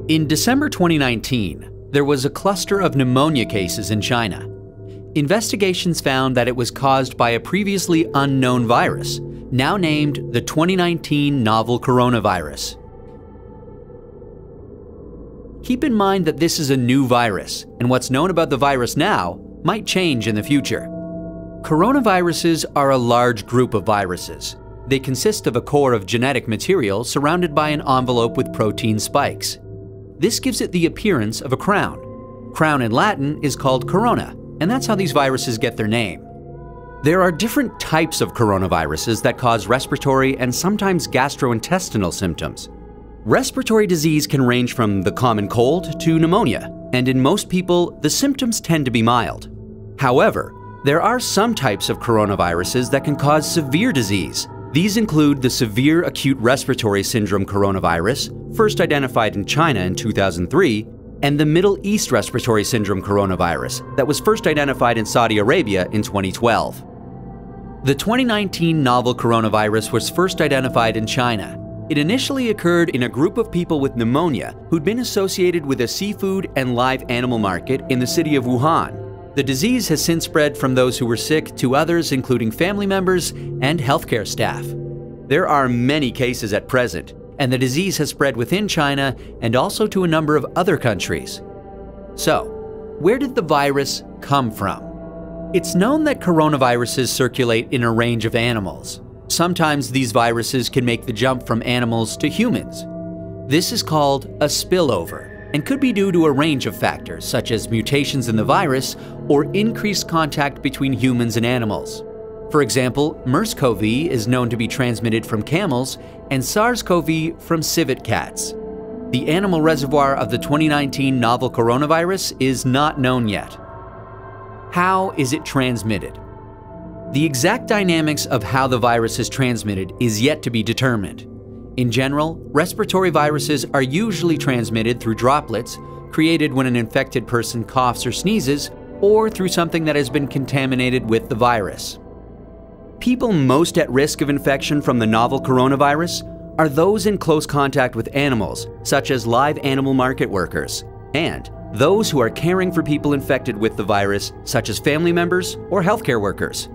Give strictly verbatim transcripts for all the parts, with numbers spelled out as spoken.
In December twenty nineteen, there was a cluster of pneumonia cases in China. Investigations found that it was caused by a previously unknown virus, now named the twenty nineteen novel coronavirus. Keep in mind that this is a new virus, and what's known about the virus now might change in the future. Coronaviruses are a large group of viruses. They consist of a core of genetic material surrounded by an envelope with protein spikes. This gives it the appearance of a crown. Crown in Latin is called corona, and that's how these viruses get their name. There are different types of coronaviruses that cause respiratory and sometimes gastrointestinal symptoms. Respiratory disease can range from the common cold to pneumonia, and in most people, the symptoms tend to be mild. However, there are some types of coronaviruses that can cause severe disease. These include the severe acute respiratory syndrome coronavirus, first identified in China in two thousand three, and the Middle East respiratory syndrome coronavirus that was first identified in Saudi Arabia in twenty twelve. The twenty nineteen novel coronavirus was first identified in China. It initially occurred in a group of people with pneumonia who'd been associated with a seafood and live animal market in the city of Wuhan. The disease has since spread from those who were sick to others, including family members and healthcare staff. There are many cases at present, and the disease has spread within China and also to a number of other countries. So, where did the virus come from? It's known that coronaviruses circulate in a range of animals. Sometimes these viruses can make the jump from animals to humans. This is called a spillover, and could be due to a range of factors such as mutations in the virus or increased contact between humans and animals. For example, MERS-CoV is known to be transmitted from camels and SARS-CoV from civet cats. The animal reservoir of the twenty nineteen novel coronavirus is not known yet. How is it transmitted? The exact dynamics of how the virus is transmitted is yet to be determined. In general, respiratory viruses are usually transmitted through droplets created when an infected person coughs or sneezes, or through something that has been contaminated with the virus. People most at risk of infection from the novel coronavirus are those in close contact with animals, such as live animal market workers, and those who are caring for people infected with the virus, such as family members or healthcare workers.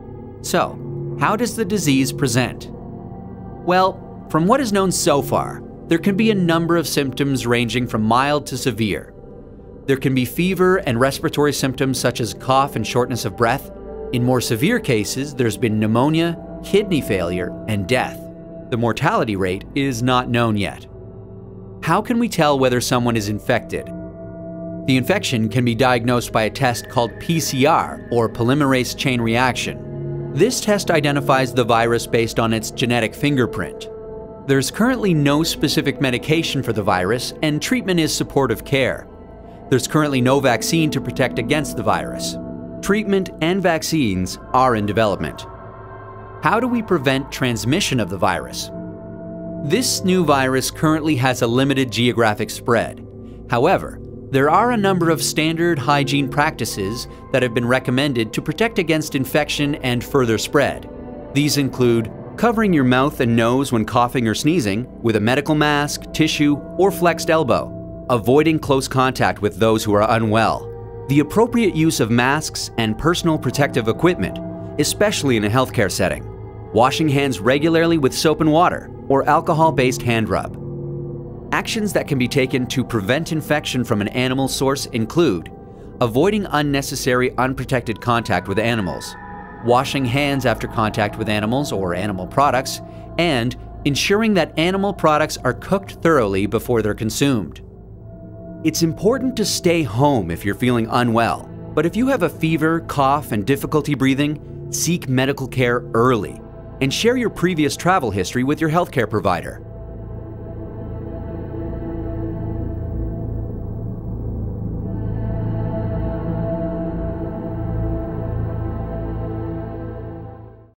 So, how does the disease present? Well, from what is known so far, there can be a number of symptoms ranging from mild to severe. There can be fever and respiratory symptoms such as cough and shortness of breath. In more severe cases, there's been pneumonia, kidney failure, and death. The mortality rate is not known yet. How can we tell whether someone is infected? The infection can be diagnosed by a test called P C R, or polymerase chain reaction. This test identifies the virus based on its genetic fingerprint. There's currently no specific medication for the virus, and treatment is supportive care. There's currently no vaccine to protect against the virus. Treatment and vaccines are in development. How do we prevent transmission of the virus? This new virus currently has a limited geographic spread. However, there are a number of standard hygiene practices that have been recommended to protect against infection and further spread. These include covering your mouth and nose when coughing or sneezing with a medical mask, tissue, or flexed elbow, avoiding close contact with those who are unwell, the appropriate use of masks and personal protective equipment, especially in a healthcare setting, washing hands regularly with soap and water or alcohol-based hand rub. Actions that can be taken to prevent infection from an animal source include avoiding unnecessary unprotected contact with animals, washing hands after contact with animals or animal products, and ensuring that animal products are cooked thoroughly before they're consumed. It's important to stay home if you're feeling unwell, but if you have a fever, cough, and difficulty breathing, seek medical care early and share your previous travel history with your healthcare provider.